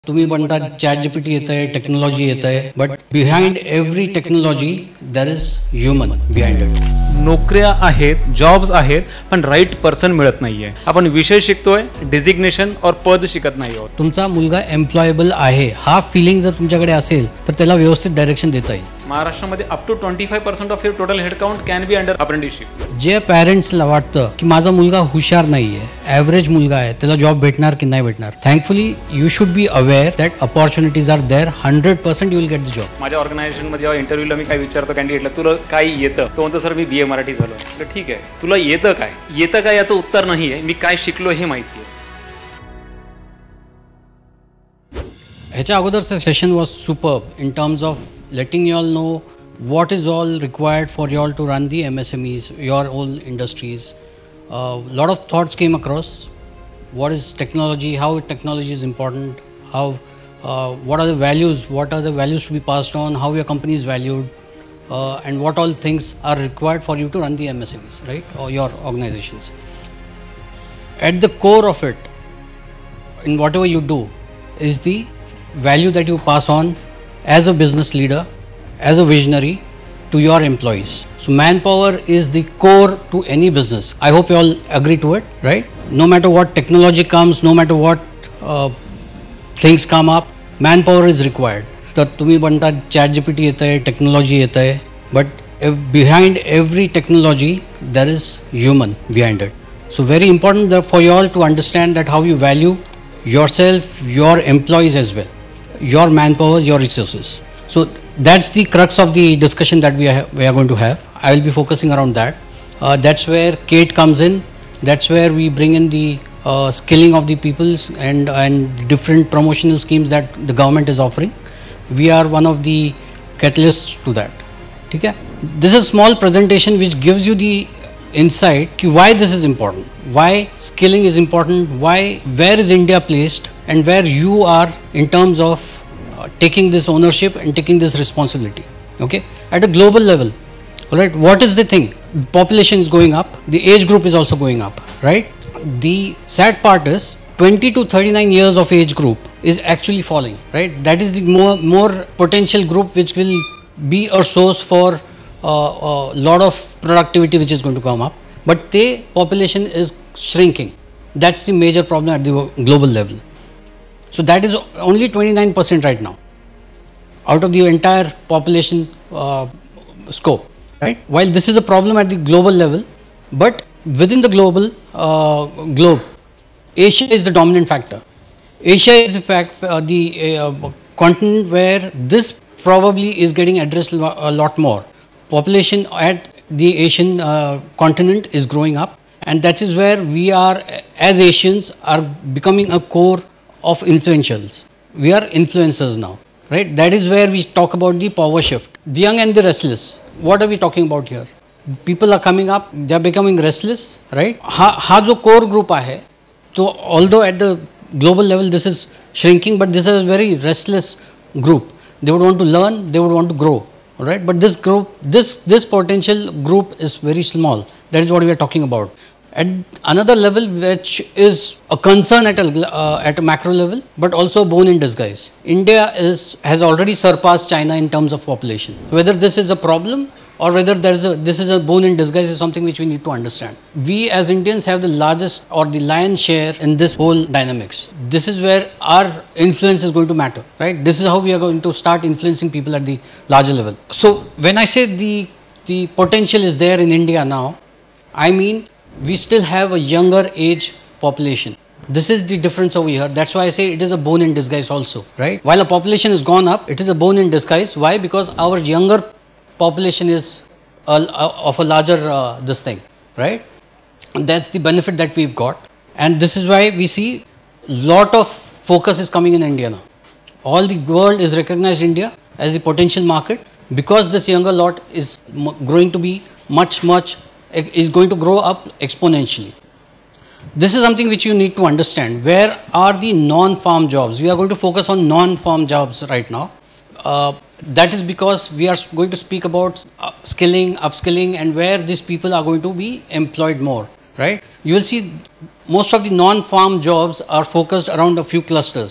तुम्ही म्हणता ChatGPT येत आहे, टेक्नॉलॉजी येत आहे, but behind every technology there is human behind it. नोकऱ्या आहेत, जॉब्स आहेत, पण राईट पर्सन मिळत नाहीये. आपण विषय शिकतोय, डेझिग्नेशन और पद शिकत नाही आहोत. तुमचा मुलगा एम्प्लॉयबल आहे हा फिलिंग जर तुमच्याकडे असेल तर त्याला व्यवस्थित डायरेक्शन देता येईल. महाराष्ट्रामध्ये up to 25% of your total headcount can be under apprenticeship. जे पॅरेंट्सला वाटतं की माझा मुलगा हुशार नाहीये, ॲव्हरेज मुलगा आहे, त्याला जॉब भेटणार की नाही भेटणार, thankfully you should be aware that opportunities are there. 100% you will get the job. माझ्या ऑर्गनायझेशनमध्ये जेव्हा इंटरव्ह्यूला मी काय विचारतो कॅन्डिडेटला, तुला काय येतं, तो म्हणतो सर मी BA मराठी झालो. तर ठीक आहे, तुला येतं काय याचं उत्तर नाही आहे, मी काय शिकलो हे माहिती आहे. ह्याच्या अगोदरचं session was superb in terms of letting you all know what is all required for you all to run the MSMEs, your own industries. Lot of thoughts came across. What is technology? How technology is important? How? What are the values? What are the values to be passed on? How your company is valued? And what all things are required for you to run the MSMEs, right? Or your organizations. At the core of it, in whatever you do, is the value that you pass on as a business leader, as a visionary to your employees. So manpower is the core to any business. I hope you all agree to it, right? No matter what technology comes, no matter what things come up, manpower is required. तर तुम्ही म्हणता ChatGPT येत आहे, technology येत आहे, but behind every technology there is human behind it. So very important for you all to understand that how you value yourself, your employees as well, your manpower, your resources. So that's the crux of the discussion that we are going to have. I will be focusing around that. That's where Kate comes in. That's where we bring in the skilling of the peoples and different promotional schemes that the government is offering. We are one of the catalysts to that. Okay? This is a small presentation which gives you the insight why this is important, why skilling is important, where is India placed, and where you are in terms of taking this ownership and taking this responsibility. Okay, at a global level, right? What is the thing? Population is going up, the age group is also going up, right? The sad part is 20 to 39 years of age group is actually falling, right? That is the more potential group which will be a source for lot of productivity which is going to come up, but the population is shrinking. That's the major problem at the global level. So that is only 29% right now out of the entire population scope, right? While this is a problem at the global level, but within the global globe, Asia is the dominant factor. Asia is in fact the continent where this probably is getting addressed a lot more. Population at the Asian continent is growing up, and that is where we are as Asians are becoming a core of influentials. We are influencers now, right? That is where we talk about the power shift. The young and the restless. What are we talking about here? People are coming up, they are becoming restless, right? हा जो core group आहे, so although at the global level this is shrinking, but this is a very restless group. They would want to learn, they would want to grow. Right, but this group, this potential group is very small. That is what we are talking about. At another level, which is a concern at a macro level, but also a bone in disguise. India has already surpassed China in terms of population. Whether this is a problem or whether this is a bone in disguise is something which we need to understand. We as Indians have the largest or the lion's share in this whole dynamics. This is where our influence is going to matter, right? This is how we are going to start influencing people at the larger level. So when I say the potential is there in India now, I mean we still have a younger age population. This is the difference over here. That's why I say it is a bone in disguise also, right? While a population has gone up, it is a bone in disguise. Why? Because our younger population is of a larger this thing, right? And that's the benefit that we've got, and this is why we see lot of focus is coming in India now. All the world is recognized India as the potential market because this younger lot is growing to be much is going to grow up exponentially. This is something which you need to understand. Where are the non-farm jobs? We are going to focus on non-farm jobs right now. That is because we are going to speak about skilling, upskilling, and where these people are going to be employed more, right? You will see most of the non-farm jobs are focused around a few clusters.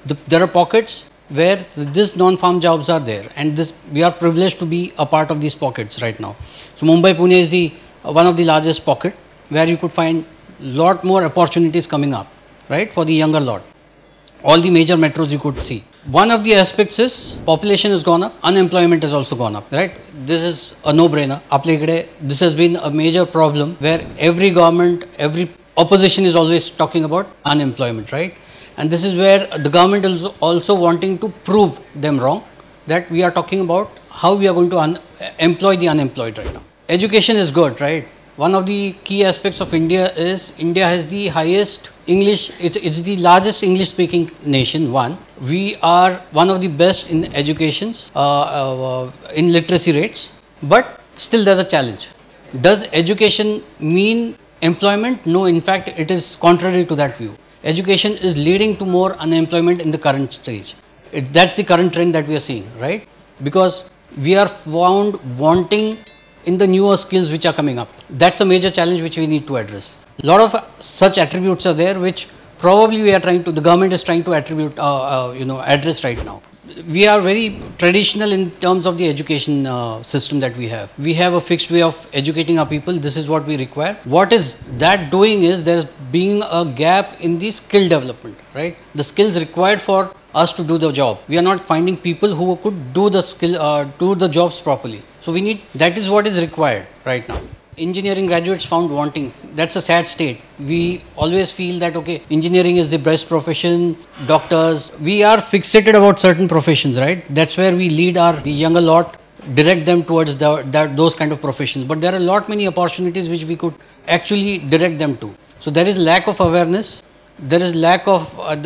There are pockets where this non-farm jobs are there, and we are privileged to be a part of these pockets right now. So Mumbai, Pune is the one of the largest pocket where you could find lot more opportunities coming up, right, for the younger lot. All the major metros you could see. One of the aspects is population has gone up, unemployment has also gone up, right? This is a no-brainer. This has been a major problem where every government, every opposition is always talking about unemployment, right? And this is where the government is also wanting to prove them wrong, that we are talking about how we are going to employ the unemployed right now. Education is good, right? One of the key aspects of India is India has the highest English, it's the largest English speaking nation, one. We are one of the best in educations, in literacy rates, but still there's a challenge. Does education mean employment? No, in fact, it is contrary to that view. Education is leading to more unemployment in the current stage. That's the current trend that we are seeing, right? Because we are found wanting in the newer skills which are coming up. That's a major challenge which we need to address. A lot of such attributes are there which probably the government is trying to address right now. We are very traditional in terms of the education system that we have. We have a fixed way of educating our people. This is what we require. What is that doing is there's being a gap in the skill development, right? The skills required for us to do the job. We are not finding people who could do the jobs properly. So that is what is required right now. Engineering graduates found wanting. That's a sad state. We always feel that, okay, engineering is the best profession, doctors. We are fixated about certain professions, right? That's where we lead the younger lot, direct them towards those kind of professions. But there are many opportunities which we could actually direct them to. So there is lack of awareness. There is lack of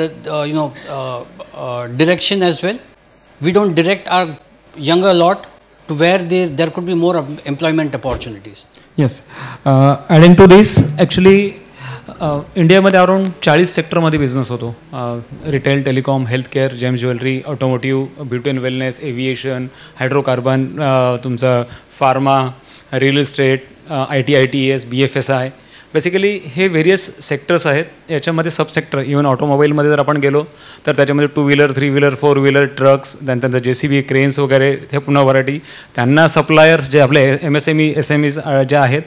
direction as well. We don't direct our younger lot to where there could be more employment opportunities. Yes. Adding to this, actually, इंडियामध्ये around 40 सेक्टरमध्ये business होतो. Retail, telecom, healthcare, gems jewellery, automotive, beauty and wellness, aviation, hydrocarbon, तुमचं pharma, real estate, ITES, BFSI. Basically हे various sectors आहेत. याच्यामध्ये सब sector even ऑटोमोबाईलमध्ये जर आपण गेलो तर त्याच्यामध्ये 2 व्हीलर, 3 व्हीलर, 4 व्हीलर, ट्रक्स, त्यानंतर JCB, क्रेन्स वगैरे हे पुन्हा व्हरायटी. त्यांना सप्लायर्स जे आपले MSME, SMEs जे आहेत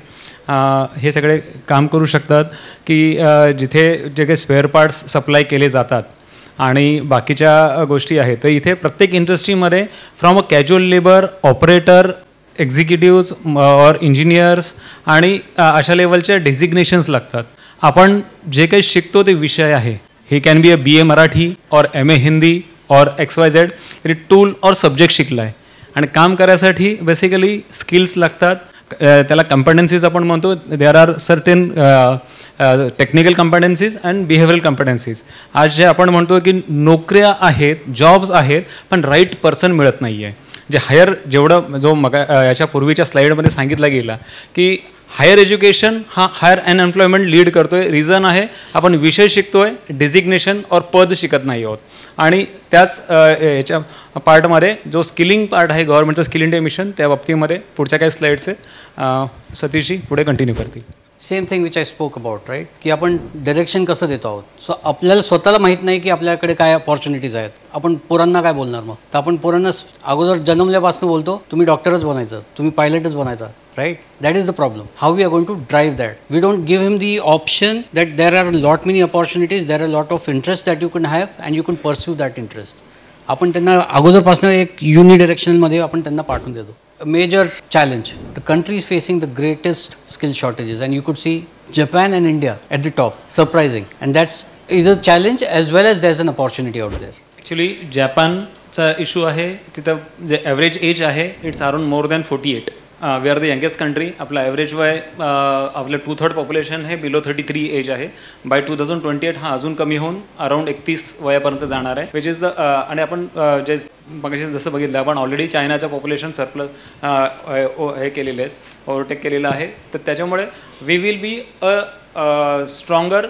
हे सगळे काम करू शकतात की जिथे जे काही स्पेअर पार्ट्स सप्लाय केले जातात आणि बाकीच्या गोष्टी आहेत. तर इथे प्रत्येक इंडस्ट्रीमध्ये from a casual labour, operator, executives or engineers आणि अशा लेवलच्या डेझिग्नेशन्स लागतात. आपण जे काही शिकतो ते विषय आहे, हे can be a BA Marathi or MA Hindi और XYZ, तरी टूल और सब्जेक्ट शिकला आहे आणि काम करायसाठी बेसिकली स्किल्स लागतात. त्याला कम्पेटन्सीज आपण म्हणतो. There are certain technical competencies and behavioural competencies. आज जे आपण म्हणतो की नोकऱ्या आहेत, जॉब्स आहेत, पण राईट पर्सन मिळत नाही आहे. जे हायर याच्या पूर्वीच्या स्लाईडमध्ये सांगितलं गेलं की हायर एज्युकेशन हा हायर अनएम्प्लॉयमेंट लीड करतोय. रिझन आहे आपण विषय शिकतोय, डेझिग्नेशन और पद शिकत नाही आहोत. आणि त्याच याच्या पार्टमध्ये जो स्किलिंग पार्ट आहे गव्हर्नमेंटचं स्किल इंडिया मिशन, त्या बाबतीमध्ये पुढच्या काही स्लाईड्स आहेत. सतीशजी पुढे कंटिन्यू करतील. Same thing which I spoke about, right, की आपण डायरेक्शन कसं देतो आहोत. सो आपल्याला स्वतःला माहीत नाही की आपल्याकडे काय अपॉर्च्युनिटीज आहेत. आपण पोरांना काय बोलणार मग? तर आपण पोरांना अगोदर जन्मल्यापासून बोलतो तुम्ही डॉक्टरच बनायचं, तुम्ही पायलटच बनायचा, right. That is the problem. How we are going to drive that? We don't give him the option that there are lot many opportunities, there are lot of interest that you can have and you can pursue that interest. आपण त्यांना अगोदरपासून एक युनिडायरेक्शनमध्ये आपण त्यांना पाठवून देतो. A major challenge. The country is facing the greatest skill shortages, and you could see Japan and India at the top. Surprising, and that's is a challenge as well as there's an opportunity out there. Actually, Japanचा issue आहे तिथं जे average age आहे it's around more than 48. We are the youngest country. आपला average वय आपलं 2/3 population हे below 33 age आहे. बाय 2028 हा अजून कमी होऊन अराउंड 31 वयापर्यंत जाणार आहे. विच इज द आणि आपण जे मगाशी जसं बघितलं आपण ऑलरेडी चायनाचं पॉप्युलेशन सरप्लस हे केलेले आहेत, ओव्हरटेक केलेलं आहे. तर त्याच्यामुळे we will be a stronger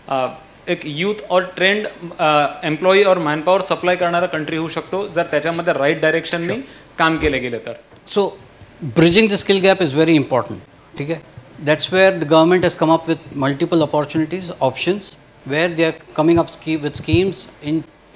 एक youth or trained employee or manpower supply करणारा कंट्री होऊ शकतो जर त्याच्यामध्ये राईट डायरेक्शननी काम केलं गेलं तर. So bridging the skill gap is very important. Okay? That's where the government has come up with multiple opportunities, options, where they are coming up with schemes in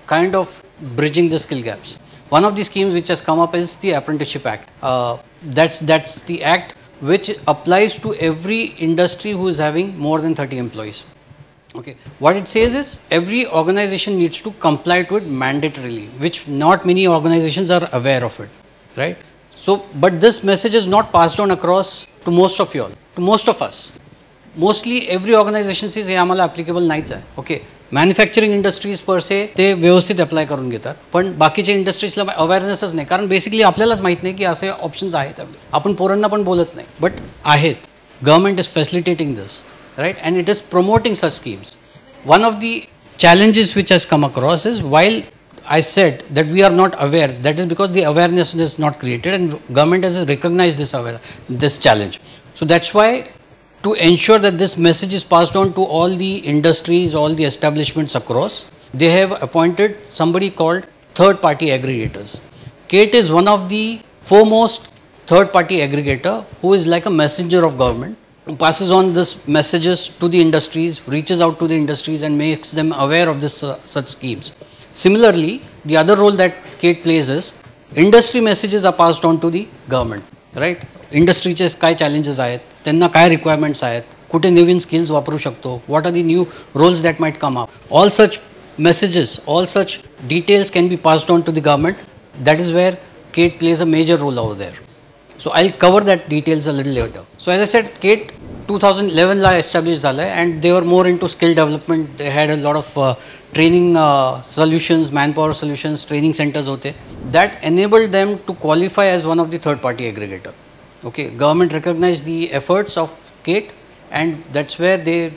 kind of bridging the skill gaps. One of the schemes which has come up is the Apprenticeship Act. That's the act which applies to every industry who is having more than 30 employees. Okay. What it says is every organization needs to comply to it mandatorily, which not many organizations are aware of it, right? So, but this message is not passed on across to most of you all, to most of us. Mostly every organization says हे आम्हाला applicable नाहीच आहे. Okay. Manufacturing industries per se ते व्यवस्थित apply करून घेतात, पण बाकीच्या इंडस्ट्रीजला अवेअरनेसच नाही, कारण बेसिकली आपल्यालाच माहीत नाही की असे ऑप्शन्स आहेत. आपण पोरांना पण बोलत नाही, बट आहेत. Government is facilitating this, right, and it is promoting such schemes. One of the challenges which has come across is, while I said that we are not aware, that is because the awareness is not created and government has recognized this challenge. So that's why, to ensure that this message is passed on to all the industries, all the establishments across, they have appointed somebody called third party aggregators. CATE is one of the foremost third party aggregator who is like a messenger of government, who passes on this messages to the industries, reaches out to the industries and makes them aware of this such schemes. Similarly, the other role that CATE plays is industry messages are passed on to the government, right? इंडस्ट्रीचे काय challenges आहेत, त्यांना काय requirements आहेत, कुठे नवीन skills वापरू शकतो, what are the new roles that might come up. All such messages, all such details can be passed on to the government. That is where CATE plays a major role over there. So I'll cover that details a little later. So as I said, CATE 2011 ला established झालं आहे, and they were more into skill development. They had a lot of training solutions, manpower solutions, training centers होते that enabled them to qualify as one of the third party aggregator. Okay, government recognized the efforts of CATE, and that's where they,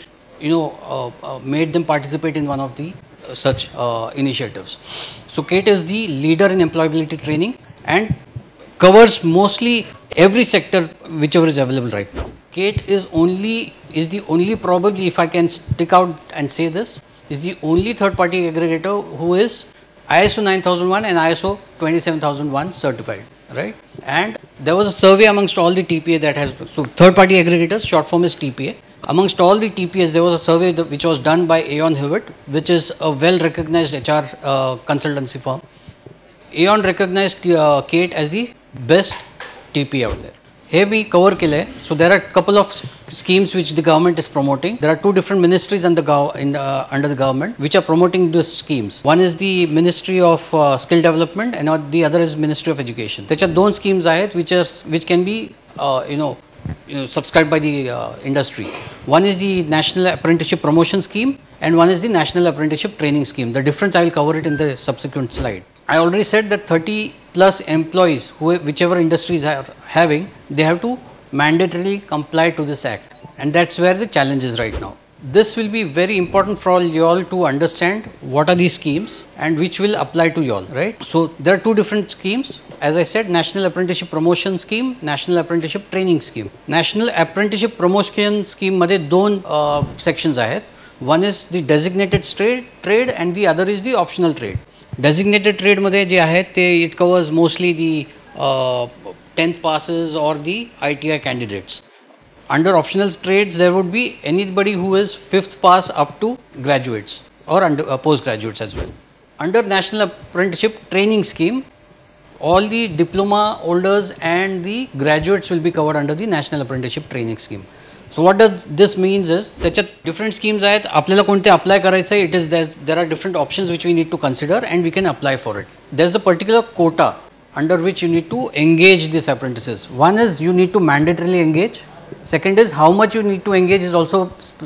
made them participate in one of the such initiatives. So CATE is the leader in employability training and covers mostly every sector whichever is available right now. CATE is the only, probably, if I can stick out and say this, is the only third party aggregator who is ISO 9001 and ISO 27001 certified, right? And there was a survey amongst all the TPA that has, so third party aggregators, short form is TPA. Amongst all the TPAs, there was a survey which was done by Aon Hewitt, which is a well recognized HR consultancy firm. Aon recognized CATE as the best TPA out there. Here we cover kile. So there are a couple of schemes which the government is promoting. There are two different ministries under the government which are promoting these schemes. One is the Ministry of Skill Development and the other is Ministry of Education. There are two schemes which can be subscribed by the industry. One is the National Apprenticeship Promotion Scheme and one is the National Apprenticeship Training Scheme. The difference I will cover it in the subsequent slide. I already said that 30 plus employees, whichever industries are having, they have to mandatorily comply to this act, and that's where the challenge is right now. This will be very important for all you all to understand what are these schemes and which will apply to you all, right? So there are two different schemes. As I said, National Apprenticeship Promotion Scheme, National Apprenticeship Training Scheme. National Apprenticeship Promotion Scheme मध्ये दोन sections आहेत. One is the designated trade and the other is the optional trade. Designated trade मध्ये जे आहेत ते it covers mostly the 10th passes or the ITI candidates. Under optional trades, there would be anybody who is 5th pass up to graduates or under postgraduates as well. Under National Apprenticeship Training Scheme, all the diploma holders and the graduates will be covered under the National Apprenticeship Training Scheme. So what does this means is त्याच्यात different schemes आहेत. आपल्याला कोणते apply करायचं आहे, there are different options which we need to consider and we can apply for it. There's a particular quota under which you need to engage these apprentices. One is you need to mandatorily engage. Second is how much you need to engage is also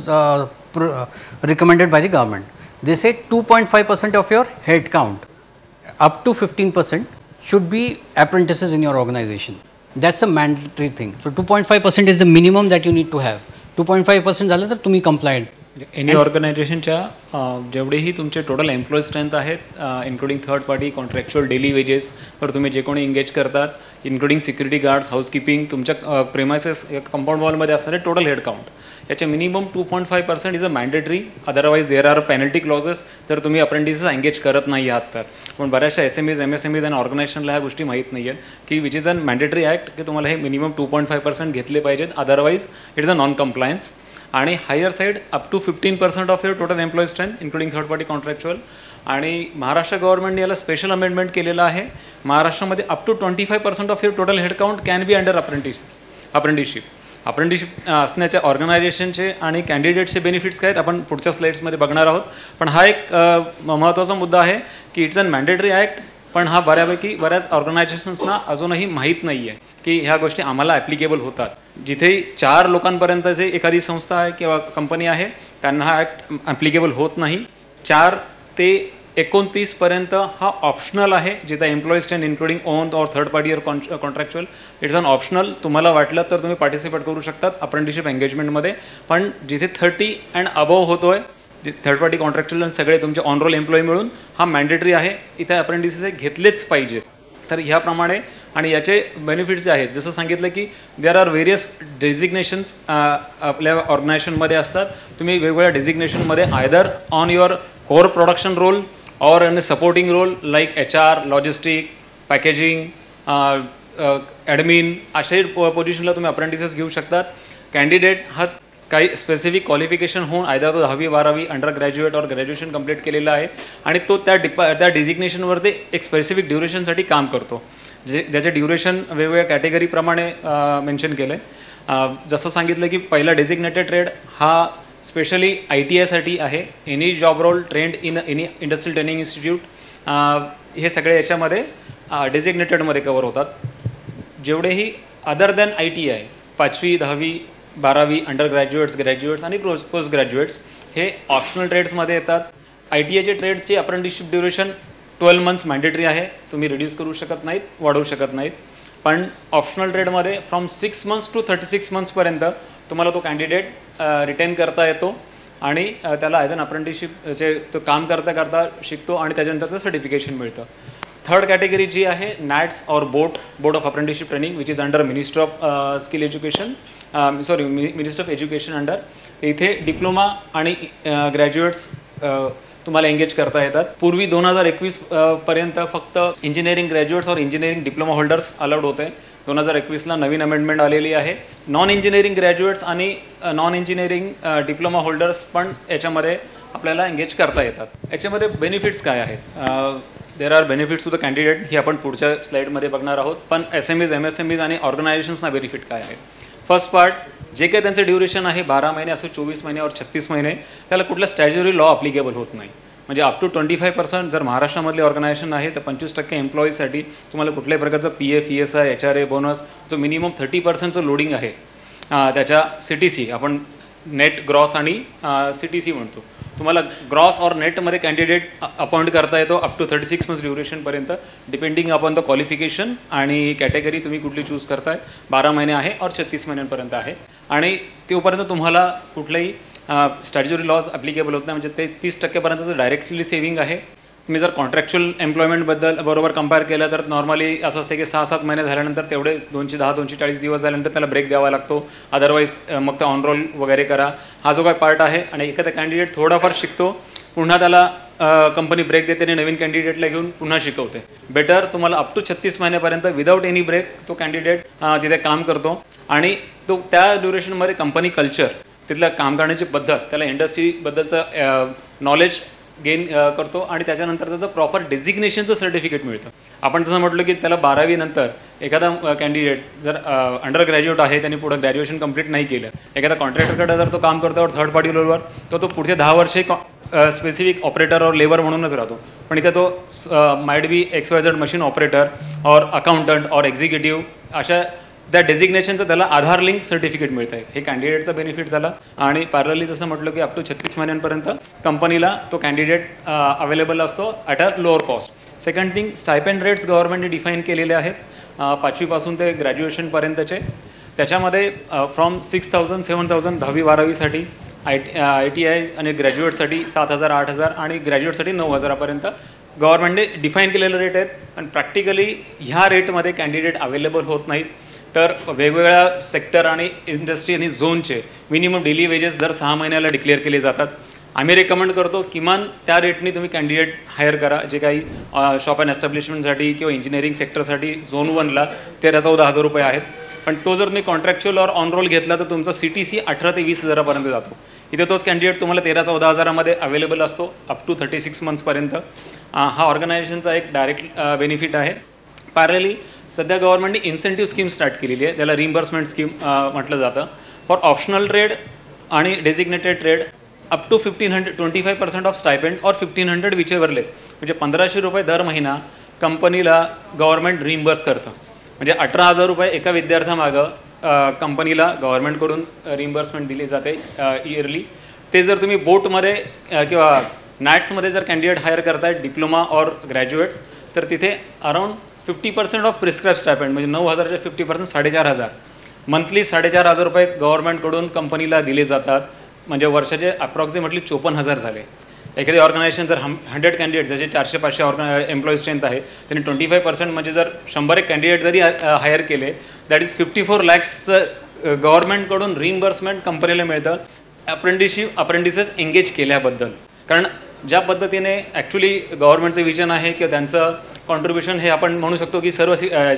recommended by the government. They say 2.5% of your head count up to 15% should be apprentices in your organization. That's a mandatory thing. So 2.5% is the minimum that you need to have. 2.5% झालं तर तुम्ही compliant. Any ऑर्गनायझेशनच्या जेवढेही तुमचे total employee strength आहेत including third party contractual daily wages वर तुम्ही जे कोणी एंगेज करतात इन्क्लुडिंग सिक्युरिटी गार्ड्स हाऊसकीपिंग तुमच्या प्रेमायसेस कंपाऊंड वॉलमध्ये असणारे टोटल हेड काउंट याचे minimum 2.5% is a mandatory. Otherwise there are penalty clauses जर तुम्ही अप्रेंटिसेस एंगेज करत नाही आहात तर. पण बऱ्याचशा SMEs MSMEs आणि ऑर्गनायझेशनला ह्या गोष्टी माहीत नाही आहेत की which is a mandatory act की तुम्हाला हे मिनिमम 2.5% घेतले पाहिजेत. Otherwise it is a non compliance. आणि higher side up to 15% of your total employee strength including third party contractual आणि महाराष्ट्र गव्हर्नमेंटने याला स्पेशल अमेंडमेंट केलेलं आहे. महाराष्ट्रामध्ये up to 25% of your total headcount can be under apprenticeship असण्याच्या ऑर्गनायझेशनचे आणि कॅन्डिडेटचे बेनिफिट्स काय आहेत आपण पुढच्या स्लाइड्समध्ये बघणार आहोत. पण हा एक महत्त्वाचा मुद्दा आहे की इट्स अन मॅन्डेटरी ॲक्ट, पण हा बऱ्याच ऑर्गनायझेशन्सना अजूनही माहीत नाही आहे की ह्या गोष्टी आम्हाला ॲप्लिकेबल होतात. जिथे 4 लोकांपर्यंतचे एखादी संस्था आहे किंवा कंपनी आहे त्यांना हा ॲक्ट ॲप्लिकेबल होत नाही. 4 ते 29 पर्यंत हा ऑप्शनल आहे, जिथे employees can including own or third party or contractual. It's an optional. तुम्हाला वाटलं तर तुम्ही पार्टिसिपेट करू शकतात अप्रेंटिसशिप एंगेजमेंटमध्ये. पण जिथे 30 अँड अबव होतोय, थर्ड पार्टी कॉन्ट्रॅक्च्युअल आणि सगळे तुमचे ऑन रोल एम्प्लॉई मिळून हा मॅन्डेटरी आहे, इथे अप्रेंटिसेस घेतलेच पाहिजे. तर ह्याप्रमाणे आणि याचे बेनिफिट्स जे आहेत, जसं सांगितलं की देर आर व्हेरियस डेझिग्नेशन्स आपल्या ऑर्गनायझेशनमध्ये असतात. तुम्ही वेगवेगळ्या डेझिग्नेशनमध्ये either on your core production role or in supporting role like HR, logistic, packaging, admin असे पोझिशनला तुम्ही अप्रेंटिसेस घेऊ शकतात. कॅन्डिडेट हा काही स्पेसिफिक क्वालिफिकेशन होऊन आयदर तो 10वी 12वी undergraduate or graduation complete केलेला आहे आणि तो त्या डिझिग्नेशनवरती एक स्पेसिफिक ड्युरेशनसाठी काम करतो, ज्याचे ड्युरेशन वेगवेगळ्या कॅटेगरीप्रमाणे मेन्शन केलं आहे. जसं सांगितलं की पहिला डेझिग्नेटेड ट्रेड हा स्पेशली ITI आहे, any job role trained in any industrial training institute. हे सगळे याच्यामध्ये डेझिग्नेटेडमध्ये कवर होतात. जेवढेही अदर दॅन ITI 5वी 10वी 12वी अंडर ग्रॅज्युएट्स आणि पोस्ट ग्रॅज्युएट्स हे ऑप्शनल ट्रेड्समध्ये येतात. ITIचे ट्रेड्सची अप्रेंटिसशिप ड्युरेशन 12 मंथ्स मॅन्डेटरी आहे, तुम्ही रिड्यूस करू शकत नाहीत, वाढवू शकत नाहीत. पण ऑप्शनल ट्रेडमध्ये फ्रॉम 6 मंथ्स टू 36 मंथ्सपर्यंत तुम्हाला तो कॅन्डिडेट रिटेन करता येतो आणि त्याला ॲज अन अप्रेंटिसशिपचे तो काम करता शिकतो आणि त्याच्यानंतरचं सर्टिफिकेशन मिळतं. थर्ड कॅटेगरी जी आहे NATS or board of apprenticeship training which is under minister of skill education minister of education under. इथे डिप्लोमा आणि ग्रॅज्युएट्स तुम्हाला एंगेज करता येतात. पूर्वी 2021 पर्यंत फक्त engineering graduates or engineering diploma holders allowed होते. 2021ला नवीन अमेंडमेंट आलेली आहे. नॉन इंजिनिअरिंग ग्रॅज्युएट्स आणि नॉन इंजिनिअरिंग डिप्लोमा होल्डर्स पण याच्यामध्ये आपल्याला एंगेज करता येतात. याच्यामध्ये बेनिफिट्स काय आहेत? There are benefits to the candidate, ही आपण पुढच्या स्लाईडमध्ये बघणार आहोत. पण SMEs, MSMEs आणि ऑर्गनायझेशन्सना बेनिफिट काय आहे? फर्स्ट पार्ट, जे काही त्यांचं ड्युरेशन आहे 12 महिने असो 24 महिने और 36 महिने, त्याला कुठला स्टॅच्युटरी लॉ अप्लिकेबल होत नाही. म्हणजे अप टू 25% जर महाराष्ट्रामधले ऑर्गनायझेशन आहे तर 25% एम्प्लॉईजसाठी तुम्हाला कुठल्याही प्रकारचं PF, ESI, HRA बोनस, जो मिनिमम 30%चं लोडिंग आहे त्याच्या CTC, आपण नेट ग्रॉस आणि CTC म्हणतो, तुम्हाला ग्रॉस और नेटमध्ये कॅन्डिडेट अपॉइंट करता येतो अप टू 36 मंथ्स ड्युरेशनपर्यंत, डिपेंडिंग अपॉन द क्वालिफिकेशन आणि कॅटेगरी तुम्ही कुठली चूज करताय. 12 महिने आहे और 36 महिन्यांपर्यंत आहे आणि तोपर्यंत तुम्हाला कुठल्याही स्टॅच्युटरी लॉज ॲप्लिकेबल होत नाही. म्हणजे ते 30% पर्यंतचं डायरेक्टली सेव्हिंग आहे. तुम्ही जर कॉन्ट्रॅक्च्युअल एम्प्लॉयमेंटबद्दल बरोबर कंपेअर केलं तर नॉर्मली असं असते की 6-7 महिने झाल्यानंतर तेवढे 210-240 दिवस झाल्यानंतर त्याला ब्रेक द्यावा लागतो. अदरवाईज मग ते ऑन रोल वगैरे करा, हा जो काय पार्ट आहे. आणि एखादा कॅन्डिडेट थोडाफार शिकतो, पुन्हा त्याला कंपनी ब्रेक देते आणि नवीन कॅन्डिडेटला घेऊन पुन्हा शिकवते. बेटर तुम्हाला अप टू 36 महिन्यापर्यंत विदाऊट एनी ब्रेक तो कॅन्डिडेट तिथे काम करतो आणि तो त्या ड्युरेशनमध्ये कंपनी कल्चर, तिथलं काम करण्याची पद्धत, त्याला इंडस्ट्रीबद्दलचं नॉलेज गेन करतो आणि त्याच्यानंतर त्याचं प्रॉपर डेझिग्नेशनचं सर्टिफिकेट मिळतं. आपण जसं म्हटलं की त्याला 12वी नंतर एखादा कॅन्डिडेट जर अंडर ग्रॅज्युएट आहे, त्यांनी पुढं ग्रॅज्युएशन कंप्लीट नाही केलं, एखादा कॉन्ट्रॅक्टरकडे जर तो काम करतो थर्ड पार्टी रोलवर, तो पुढचे 10 वर्षे स्पेसिफिक ऑपरेटर और लेबर म्हणूनच राहतो. पण इथे तो might be XYZ machine operator or accountant or executive अशा त्या डेझिग्नेशनचं त्याला आधार लिंक सर्टिफिकेट मिळतं आहे. हे कॅन्डिडेटचा बेनिफिट झाला. आणि पॅरलली जसं म्हटलं की अप टू 36 महिन्यांपर्यंत कंपनीला तो कॅन्डिडेट अवेलेबल असतो at a lower cost. Second thing, stipend rates गव्हर्नमेंटने डिफाईन केलेले आहेत 5वीपासून ते ग्रॅज्युएशनपर्यंतचे. त्याच्यामध्ये फ्रॉम 6,000 7,000 10वी 12वीसाठी, ITI आणि ग्रॅज्युएटसाठी 7,000 8,000 आणि ग्रॅज्युएटसाठी 9,000पर्यंत गव्हर्नमेंटने डिफाईन केलेले रेट आहेत. आणि प्रॅक्टिकली ह्या रेटमध्ये कॅन्डिडेट अवेलेबल होत नाहीत. तर वेगवेगळ्या सेक्टर आणि इंडस्ट्री आणि झोनचे मिनिमम डेली वेजेस दर 6 महिन्याला डिक्लेअर केले जातात. आम्ही रेकमेंड करतो किमान त्या रेटने तुम्ही कॅन्डिडेट हायर करा. जे काही शॉप अँड एस्टॅब्लिशमेंटसाठी किंवा इंजिनिअरिंग सेक्टरसाठी झोन 1ला 13-14 हजार आहेत. पण तो जर तुम्ही कॉन्ट्रॅक्च्युअल और ऑन रोल घेतला तर तुमचा CTC 18,000 ते 20,000पर्यंत जातो. इथे तोच कॅन्डिडेट तुम्हाला 13-14 हजारामध्ये अवेलेबल असतो अप टू 36 मंथ्सपर्यंत. हा ऑर्गनायझेशनचा एक डायरेक्ट बेनिफिट आहे. पॅरलली सध्या गव्हर्नमेंटने इन्सेंटिव्ह स्कीम स्टार्ट केलेली आहे, त्याला रिम्बर्समेंट स्कीम म्हटलं जातं. फॉर ऑप्शनल ट्रेड आणि designated trade up to 25% of stipend or 1500 which ever लेस, म्हणजे 1500 रुपये दर महिना कंपनीला गव्हर्नमेंट रिम्बर्स करतं. म्हणजे 18,000 रुपये एका विद्यार्थ्यामागं कंपनीला गव्हर्नमेंटकडून रिम्बर्समेंट दिली जाते इयरली. ते जर तुम्ही बोटमध्ये किंवा नॅट्समध्ये जर कॅन्डिडेट हायर करताय डिप्लोमा और ग्रॅज्युएट, तर तिथे अराउंड 50% ऑफ प्रिस्क्राईब स्टायपेंड, म्हणजे 9,000च्या 50% 4,500 मंथली 4,500 रुपये गव्हर्नमेंटकडून कंपनीला दिले जातात. म्हणजे वर्षाचे अप्रॉक्सिमेटली 54,000 झाले. एखादी ऑर्गनायझेशन जर 100 कॅन्डिडेट जसे 400-500 एम्प्लॉई स्ट्रेंथ आहे, त्यांनी 25% म्हणजे जर 100 कॅन्डिडेट जरी हायर केले, दॅट इज 54 लॅक्सचं गव्हर्नमेंटकडून रिम्बर्समेंट कंपनीला मिळतं अप्रेंटिसेस एंगेज केल्याबद्दल. कारण ज्या पद्धतीने ॲक्च्युली गव्हर्नमेंटचं विजन आहे किंवा त्यांचं कॉन्ट्रीब्युशन हे आपण म्हणू शकतो की सर्व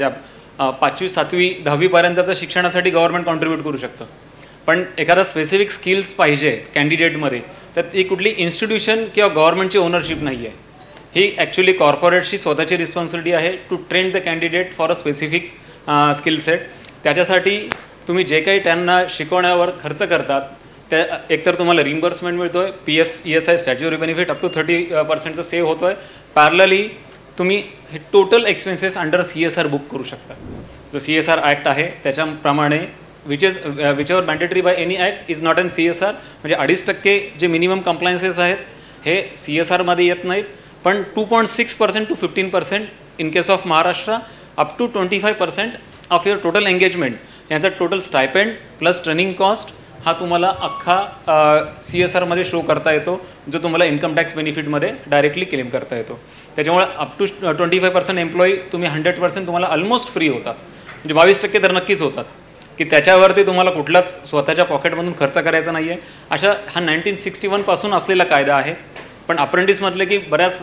5वी 7वी 10वीपर्यंतचं शिक्षणासाठी गव्हर्नमेंट कॉन्ट्रीब्यूट करू शकतं. पण एखादा स्पेसिफिक स्किल्स पाहिजे कॅन्डिडेटमध्ये, तर ती कुठली इन्स्टिट्यूशन किंवा गव्हर्नमेंटची ओनरशिप नाही आहे. ही ॲक्च्युली कॉर्पोरेटची स्वतःची रिस्पॉन्सिबिलिटी आहे to train the candidate for a specific skill set. त्याच्यासाठी तुम्ही जे काही त्यांना शिकवण्यावर खर्च करतात त्या एकतर तुम्हाला रिम्बर्समेंट मिळतो आहे, PF ESI statutory benefit up to 30% save होतो आहे. पॅरलली तुम्ही हे total expenses under CSR book करू शकता. जो CSR ॲक्ट आहे त्याच्याप्रमाणे whichever mandatory by any act is not an CSR. म्हणजे 2.5% जे मिनिमम कंप्लायन्सेस आहेत हे CSRमध्ये येत नाहीत, पण 2.6% to 15% in case of Maharashtra up to 25% of your total engagement. यांचा total stipend plus training cost हा तुम्हाला अख्खा CSRमध्ये शो करता येतो, जो तुम्हाला इन्कम टॅक्स बेनिफिटमध्ये डायरेक्टली क्लेम करता येतो. त्याच्यामुळे अप टू 25% एम्प्लॉई तुम्ही 100% तुम्हाला ऑलमोस्ट फ्री होतात. म्हणजे 22% तर नक्कीच होतात की त्याच्यावरती तुम्हाला कुठलाच स्वतःच्या पॉकेटमधून खर्च करायचा नाही आहे. अशा हा 1961 पासून असलेला कायदा आहे. पण अप्रेंटिसमधले की बऱ्याच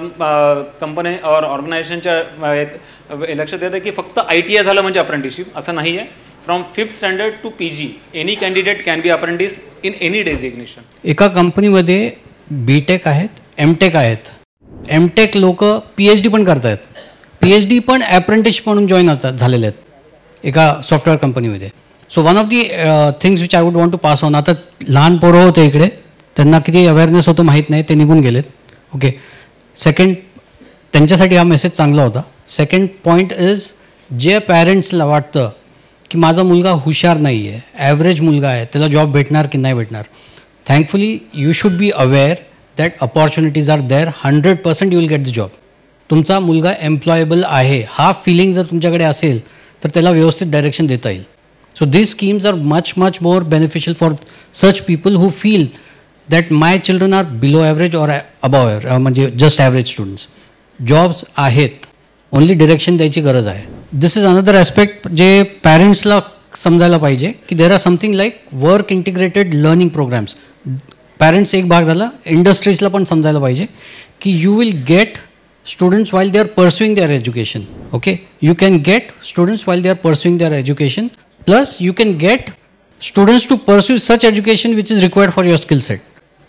कंपनी और ऑर्गनायझेशनच्या लक्षात येतं की फक्त ITI झालं म्हणजे अप्रेंटिसशिप असं नाही आहे. From 5th standard to PG any candidate can be apprentice in any designation. एका कंपनीमध्ये BTech आहेत, MTech आहेत. MTech लोक PhD पण करतायत, PhD पण अप्रेंटिस म्हणून जॉईन होतात झालेले आहेत एका सॉफ्टवेअर कंपनीमध्ये. So one of the things which I would want to pass on. आता लहान पोरं होते इकडे, त्यांना किती अवेअरनेस होतो माहीत नाही, ते निघून गेलेत. ओके, सेकंड त्यांच्यासाठी हा मेसेज चांगला होता. सेकंड पॉईंट इज जे पॅरेंट्सला वाटतं की माझा मुलगा हुशार नाही आहे, ॲव्हरेज मुलगा आहे, त्याला जॉब भेटणार की नाही भेटणार, thankfully you should be aware that opportunities are there. 100% you will get the job. तुमचा मुलगा एम्प्लॉयबल आहे हा फिलिंग जर तुमच्याकडे असेल तर त्याला व्यवस्थित डायरेक्शन देता येईल. So these schemes are much more beneficial for such people who feel that my children are below average or above average, म्हणजे जस्ट ॲव्हरेज स्टुडंट्स. जॉब्स आहेत, ओनली डिरेक्शन द्यायची गरज आहे. दिस इज अनदर ॲस्पेक्ट जे पॅरेंट्सला समजायला पाहिजे की there are something like work integrated learning programmes. Parents एक भाग झाला, इंडस्ट्रीजला पण समजायला पाहिजे की you will get students while they are pursuing their education. Okay, you can get students while they are pursuing their education, plus you can get students to pursue such education which is required for your skill set,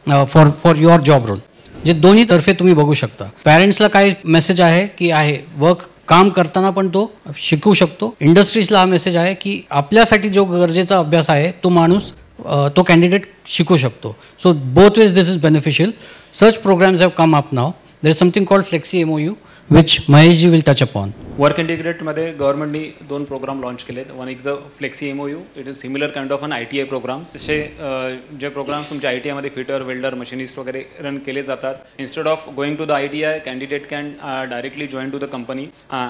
for your job role. जे दोन्ही तर्फे तुम्ही बघू शकता. पॅरेंट्सला काय message आहे की आहे वर्क काम करताना पण तो शिकू शकतो. इंडस्ट्रीजला हा मेसेज आहे की आपल्यासाठी जो गरजेचा अभ्यास आहे तो माणूस तो कॅन्डिडेट शिकू शकतो. So both ways this is beneficial. Such programmes have come up now. There is something called Flexi MOU, which Maheshji will touch upon. Work इंटिग्रेटमध्ये गव्हर्नमेंटनी 2 प्रोग्राम लॉन्च केलेत. One is the flexi MOU. It is similar kind of an ITI programmes. जसे जे programmes तुमच्या ITIमध्ये fitter, welder, machinist वगैरे run केले जातात. Instead of going to the ITI, candidate can directly join to the company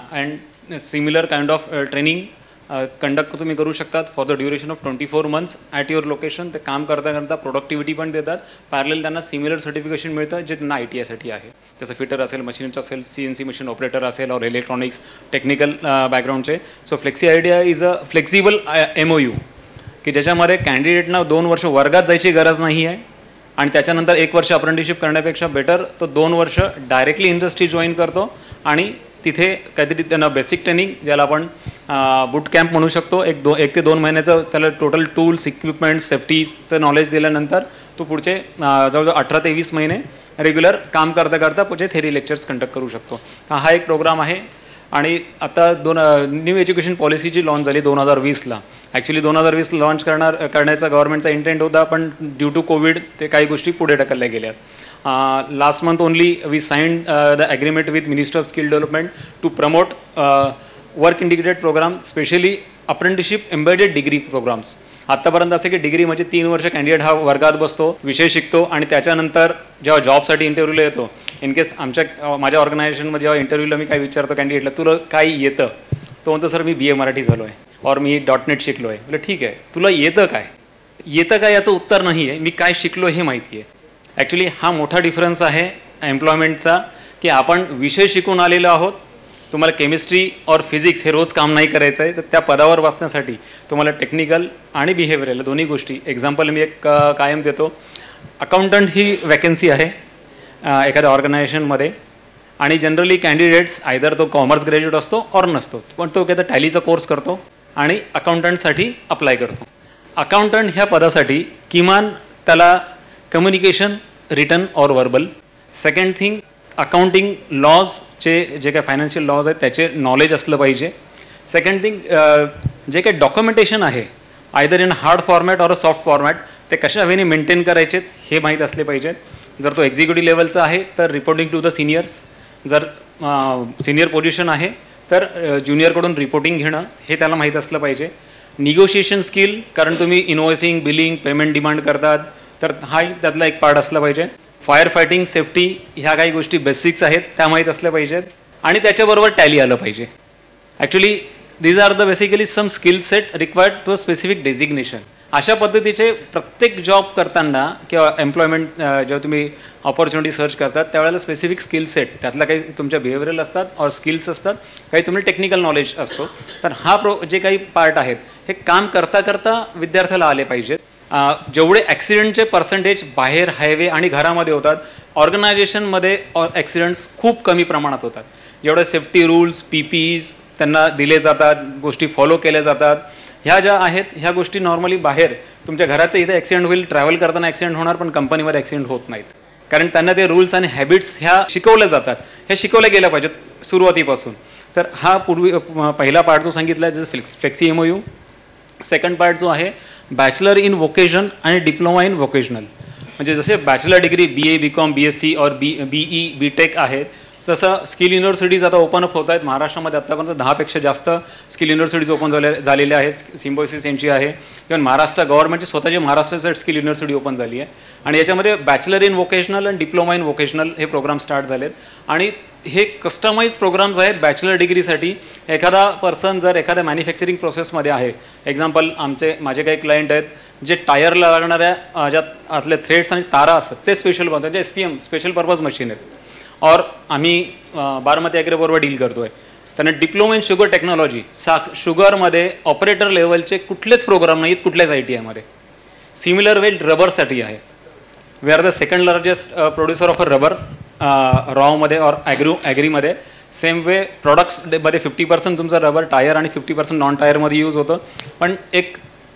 and similar kind of training conduct तुम्ही करू शकतात for the duration of 24 months at your location. ते काम करता करता प्रोडक्टिव्हिटी पण देतात. पॅरलेल त्यांना सिमिलर सर्टिफिकेशन मिळतं जे त्यांना ITIसाठी आहे. जसं फिटर असेल, मशीनचं असेल, CNC मशीन ऑपरेटर असेल और इलेक्ट्रॉनिक्स टेक्निकल बॅकग्राऊंडचे. So flexi ITI is a flexible MOU की ज्याच्यामध्ये कॅन्डिडेटना 2 वर्ष वर्गात जायची गरज नाही आहे आणि त्याच्यानंतर 1 वर्ष अप्रेंटिसशिप करण्यापेक्षा बेटर तो 2 वर्ष डायरेक्टली इंडस्ट्री जॉईन करतो आणि तिथे काहीतरी त्यांना बेसिक ट्रेनिंग ज्याला आपण बूट कॅम्प म्हणू शकतो. 1 ते 2 महिन्याचं त्याला टोटल टूल्स, इक्विपमेंट्स, सेफ्टीचं नॉलेज दिल्यानंतर तो पुढचे जवळजवळ 18 ते 20 महिने रेग्युलर काम करता करता पुढचे थेरी लेक्चर्स कंडक्ट करू शकतो. हा एक प्रोग्राम आहे. आणि आता न्यू एज्युकेशन पॉलिसी जी लॉन्च झाली 2020ला, ॲक्च्युली 2020 लॉन्च करण्याचा गव्हर्नमेंटचा इंटेंट होता, पण ड्यू टू कोविड ते काही गोष्टी पुढे ढकलल्या गेल्या. Last month only we signed the agreement with minister of skill development to promote work integrated programme, specially apprenticeship embedded degree programmes. आत्तापर्यंत असं की डिग्री म्हणजे 3 वर्ष कॅन्डिडेट हा वर्गात बसतो, विषय शिकतो आणि त्याच्यानंतर जेव्हा जॉबसाठी इंटरव्ह्यूला येतो, इन केस माझ्या ऑर्गनायझेशनमध्ये जेव्हा इंटरव्ह्यूला मी काय विचारतो कॅन्डिडेटला, तुला काय येतं, तो म्हणतो सर मी BA मराठी झालो आहे और मी .NET शिकलो आहे. म्हणजे ठीक आहे, तुला येतं काय याचं उत्तर नाही आहे, मी काय शिकलो हे माहिती आहे. ॲक्च्युली हा मोठा डिफरन्स आहे एम्प्लॉयमेंटचा, की आपण विषय शिकून आलेलो आहोत, तुम्हाला केमिस्ट्री और फिजिक्स हे रोज काम नाही करायचं आहे, तर त्या पदावर बसण्यासाठी तुम्हाला टेक्निकल आणि बिहेवियरल दोन्ही गोष्टी. एक्झाम्पल मी एक कायम देतो. अकाउंटंट ही वॅकन्सी आहे एखाद्या ऑर्गनायझेशनमध्ये, आणि जनरली कॅन्डिडेट्स आयदर तो कॉमर्स ग्रॅज्युएट असतो और नसतो, पण तो एखादा टॅलीचा कोर्स करतो आणि अकाउंटंटसाठी अप्लाय करतो. अकाउंटंट ह्या पदासाठी किमान त्याला communication written or verbal, second thing accounting लॉजचे जे काही फायनान्शियल लॉज आहेत त्याचे नॉलेज असलं पाहिजे. सेकंड थिंग जे काही डॉक्युमेंटेशन आहे either in hard format or soft format, ते कशा वेळी मेंटेन करायचे हे माहीत असले पाहिजे. जर तो एक्झिक्युटिव्ह लेवलचा आहे तर रिपोर्टिंग टू द सिनियर्स, जर सिनियर पोझिशन आहे तर ज्युनियरकडून रिपोर्टिंग घेणं हे त्याला माहीत असलं पाहिजे. निगोशिएशन स्किल, कारण तुम्ही इनवॉइसिंग, बिलिंग, पेमेंट डिमांड करतात, तर हा त्यातला एक पार्ट असला पाहिजे. फायर फायटिंग, सेफ्टी ह्या काही गोष्टी बेसिक्स आहेत त्या माहीत असल्या पाहिजेत, आणि त्याच्याबरोबर टॅली आलं पाहिजे. Actually these are the basically some skill set required to a specific designation. अशा पद्धतीचे प्रत्येक जॉब करताना किंवा एम्प्लॉयमेंट जेव्हा तुम्ही ऑपॉर्च्युनिटी सर्च करतात त्यावेळेला स्पेसिफिक स्किल सेट, त्यातला काही तुमच्या बिहेवियरल असतात और स्किल्स असतात, काही तुम्ही टेक्निकल नॉलेज असतो. तर जे काही पार्ट आहेत हे काम करता करता विद्यार्थ्याला आले पाहिजेत. जेवढे ॲक्सिडेंटचे पर्सेंटेज बाहेर हायवे आणि घरामध्ये होतात, ऑर्गनायझेशनमध्ये ॲक्सिडेंट्स खूप कमी प्रमाणात होतात. जेवढे सेफ्टी रूल्स, PPEs त्यांना दिले जातात, गोष्टी फॉलो केल्या जातात, ह्या ज्या आहेत ह्या गोष्टी नॉर्मली बाहेर तुमच्या घराचं इथे ॲक्सिडेंट होईल, ट्रॅव्हल करताना ॲक्सिडेंट होणार, पण कंपनीमध्ये ॲक्सिडेंट होत नाहीत, कारण त्यांना ते रूल्स आणि हॅबिट्स ह्या शिकवल्या जातात. हे शिकवल्या गेल्या पाहिजेत सुरुवातीपासून. तर हा पहिला पार्ट जो सांगितला आहे फ्लेक्सी MOU. सेकंड पार्ट जो आहे बॅचलर इन वोकेशन आणि डिप्लोमा इन वोकेशनल, म्हणजे जसे bachelor degree BA, BCom, BSc or BE, BTech आहेत, तसं स्किल युनिव्हर्सिटीज आता ओपन अप होत आहेत. महाराष्ट्रामध्ये आत्तापर्यंत 10 पेक्षा जास्त स्किल युनिव्हर्सिटीज ओपन झालेल्या आहेत. सिम्बॉयसिस यांची आहे, इव्हन महाराष्ट्र गव्हर्नमेंटची स्वतःची महाराष्ट्र स्किल युनिव्हर्सिटी ओपन झाली आहे, आणि याच्यामध्ये बॅचलर इन वोकेशनल आणि डिप्लोमा इन वोकेशनल हे प्रोग्राम स्टार्ट झालेत. आणि हे कस्टमाइज प्रोग्राम्स आहेत बॅचलर डिग्रीसाठी. एखादा पर्सन जर एखाद्या मॅन्युफॅक्चरिंग प्रोसेसमध्ये आहे, एक्झाम्पल माझे काही क्लायंट आहेत जे टायरला लागणाऱ्या ज्या आतल्या थ्रेड्स आणि तारा असतात ते स्पेशल बनतात, जे SPM स्पेशल पर्पज मशीन आहेत, और आम्ही बारामती ॲग्रोबरोबर डील करतो आहे. त्यांना डिप्लोमा इन शुगर टेक्नॉलॉजी, शुगरमध्ये ऑपरेटर लेवलचे कुठलेच प्रोग्राम नाहीत कुठल्याच ITIमध्ये. सिमिलर वे रबरसाठी आहे. We are the second largest producer of a rubber रॉमध्ये और ॲग्रीमध्ये. सेम वे प्रॉडक्ट्समध्ये 50% तुमचा रबर टायर आणि 50% नॉन टायरमध्ये यूज होतं. पण एक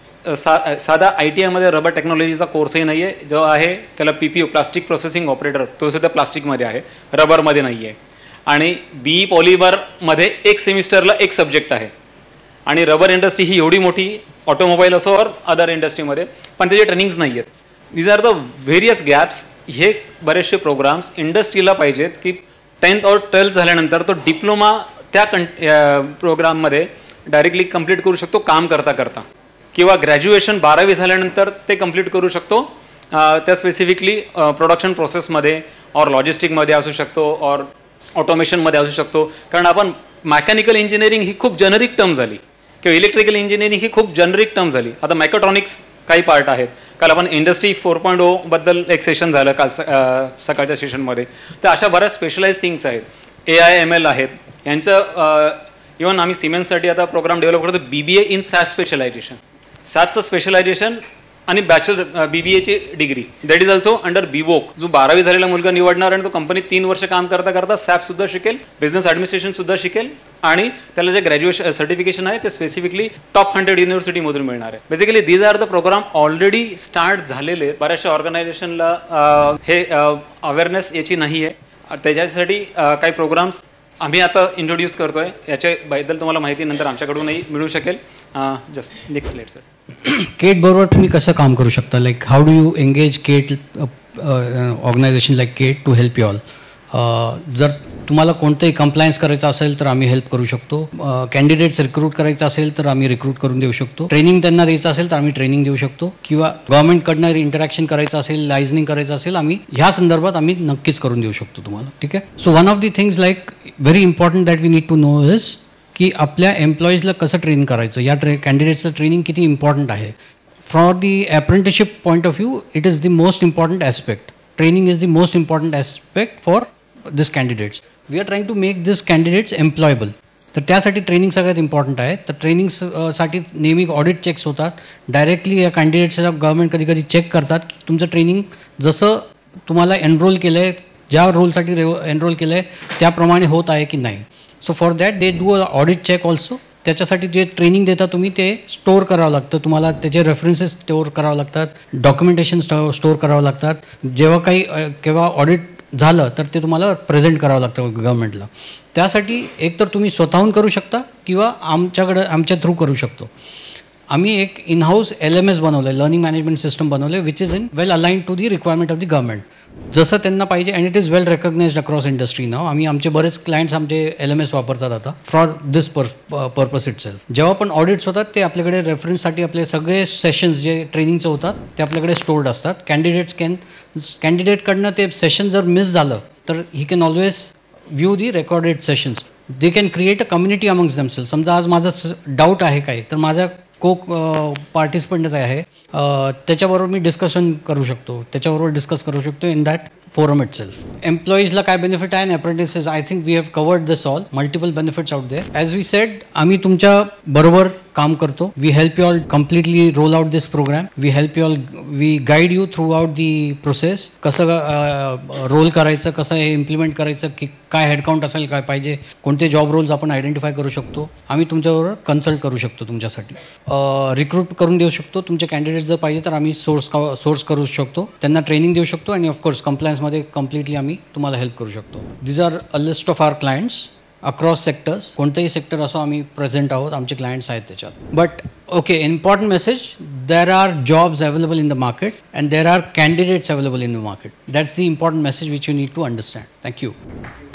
साधा ITIमध्ये रबर टेक्नॉलॉजीचा कोर्सही नाही आहे. जो आहे त्याला PPO प्लास्टिक प्रोसेसिंग ऑपरेटर, तो सुद्धा प्लास्टिकमध्ये आहे, रबरमध्ये नाही आहे. आणि BE पॉलिमरमध्ये 1 सेमिस्टरला 1 सब्जेक्ट आहे. आणि रबर इंडस्ट्री ही एवढी मोठी, ऑटोमोबाईल असो और अदर इंडस्ट्रीमध्ये, पण त्याचे ट्रेनिंग्स नाही आहेत. These are the various gaps. हे बरेचसे प्रोग्राम्स इंडस्ट्रीला पाहिजेत की 10th और 12th झाल्यानंतर तो डिप्लोमा त्या प्रोग्राममध्ये डायरेक्टली कंप्लीट करू शकतो काम करता करता, किंवा ग्रॅज्युएशन 12वी झाल्यानंतर ते कंप्लीट करू शकतो. त्या स्पेसिफिकली प्रोडक्शन प्रोसेसमध्ये और लॉजिस्टिकमध्ये असू शकतो और ऑटोमेशनमध्ये असू शकतो. कारण आपण मेकॅनिकल इंजिनिअरिंग ही खूप जेनरिक टर्म झाली, किंवा इलेक्ट्रिकल इंजिनिअरिंग ही खूप जेनरिक टर्म झाली. आता मॅकेट्रॉनिक्स काही पार्ट आहेत. काल आपण इंडस्ट्री 4.0 बद्दल एक सेशन झालं काल सकाळच्या सेशनमध्ये. तर अशा बऱ्याच स्पेशलाइज थिंग्स आहेत, AI/ML आहेत. यांचं इव्हन आम्ही सिमेंससाठी आता प्रोग्राम डेव्हलप करतो BBA इन SAP स्पेशलायझेशन. SAPचं स्पेशलायझेशन आणि बॅचलर BBAची degree, that is also under BVOC. जो 12वी झालेला मुलगा निवडणार आणि तो कंपनीत 3 वर्ष काम करता करता सॅप सुद्धा शिकेल, बिझनेस ॲडमिनिस्ट्रेशन सुद्धा शिकेल आणि त्याला जे ग्रॅज्युएशन सर्टिफिकेशन आहे ते स्पेसिफिकली टॉप 100 युनिव्हर्सिटीमधून मिळणार आहे. Basically these are the program already start झालेले. बऱ्याचशा ऑर्गनायझेशनला हे अवेअरनेस याची नाही आहे. त्याच्यासाठी काही प्रोग्राम्स आम्ही आता इंट्रोड्यूस करतोय. याच्याबद्दल तुम्हाला माहिती नंतर आमच्याकडूनही मिळू शकेल. Just next slide sir. केट बरोबर तुम्ही कसं काम करू शकता, like how do you engage केट ऑर्गनायझेशन लाईक केट टू हेल्प यू ऑल. जर तुम्हाला कोणतंही कंप्लायन्स करायचं असेल तर आम्ही हेल्प करू शकतो. कॅन्डिडेट्स रिक्रूट करायचं असेल तर आम्ही रिक्रूट करून देऊ शकतो. ट्रेनिंग त्यांना द्यायचं असेल तर आम्ही ट्रेनिंग देऊ शकतो. किंवा गव्हर्नमेंटकडनं इंटरॅक्शन करायचं असेल, लायझनिंग करायचं असेल, आम्ही ह्या संदर्भात आम्ही नक्कीच करून देऊ शकतो तुम्हाला. ठीक आहे. So one of the things like very important that we need to know is की आपल्या एम्प्लॉईजला कसं ट्रेन करायचं, या कॅन्डिडेट्सचं ट्रेनिंग किती इम्पॉर्टंट आहे. For the apprenticeship point of view it is the most important aspect. Training is the most important aspect for this candidates. We are trying to make this candidates employable. तर त्यासाठी training सगळ्यात important आहे. तर ट्रेनिंगसाठी नेहमी audit checks होतात. Directly या कॅन्डिडेट्सला government कधी कधी चेक करतात की तुमचं ट्रेनिंग जसं तुम्हाला एनरोल केलं आहे, ज्या रोलसाठी एनरोल केलं आहे त्याप्रमाणे होत आहे की नाही. So for that they do a audit check also. त्याच्यासाठी जे ट्रेनिंग देता तुम्ही ते स्टोअर करावं लागतं. तुम्हाला त्याचे रेफरन्सेस स्टोअर करावं लागतात, डॉक्युमेंटेशन स्टोअर करावं लागतात. जेव्हा काही केव्हा ऑडिट झालं तर ते तुम्हाला प्रेझेंट करावं लागतं गव्हर्नमेंटला. त्यासाठी एकतर तुम्ही स्वतःहून करू शकता किंवा आमच्या थ्रू करू शकतो. आम्ही एक इन हाऊस LMS बनवलं आहे, लर्निंग मॅनेजमेंट सिस्टम बनवलं आहे, which is in well aligned to the requirement of the government. जसं त्यांना पाहिजे and it is well recognised across industry now. आमचे बरेच क्लायंट्स आमचे LMS वापरतात आता for this purpose itself. जेव्हा पण ऑडिट्स होतात ते आपल्याकडे रेफरन्ससाठी आपले सगळे सेशन्स जे ट्रेनिंगचे होतात ते आपल्याकडे स्टोर्ड असतात. कॅन्डिडेटकडनं ते सेशन जर मिस झालं तर he can always view the recorded sessions. They can create a community amongst themself. समजा आज माझा डाऊट आहे काय तर माझा पार्टिसिपंटच आहे, त्याच्याबरोबर मी डिस्कशन करू शकतो, त्याच्याबरोबर डिस्कस करू शकतो in that forum itself. एम्प्लॉईजला काय बेनिफिट आहे आणि apprentices, I think we have covered this all multiple benefits out there. As we said आम्ही तुमच्या बरोबर काम करतो. We help you all completely roll out this program. We help you all, we guide you throughout the process. कसं roll करायचं, कसं हे implement करायचं, की काय हेडकाउंट असेल, काय पाहिजे, कोणते जॉब रोल्स आपण आयडेंटिफाय करू शकतो. आम्ही तुमच्याबरोबर कन्सल्ट करू शकतो तुमच्यासाठी. रिक्रूट करून देऊ शकतो. तुमचे कॅन्डिडेट्स जर पाहिजे तर आम्ही सोर्स करू शकतो, त्यांना ट्रेनिंग देऊ शकतो आणि ऑफकोर्स कंप्लायन्समध्ये कम्प्लिटली आम्ही तुम्हाला हेल्प करू शकतो. These are a list of our clients across sectors. कोणतेही सेक्टर असो आम्ही प्रेझेंट आहोत, आमचे क्लायंट्स आहेत त्याच्यात. But okay, important message, there are jobs available in the market and there are candidates available in the market. That's the important message which you need to understand. Thank you.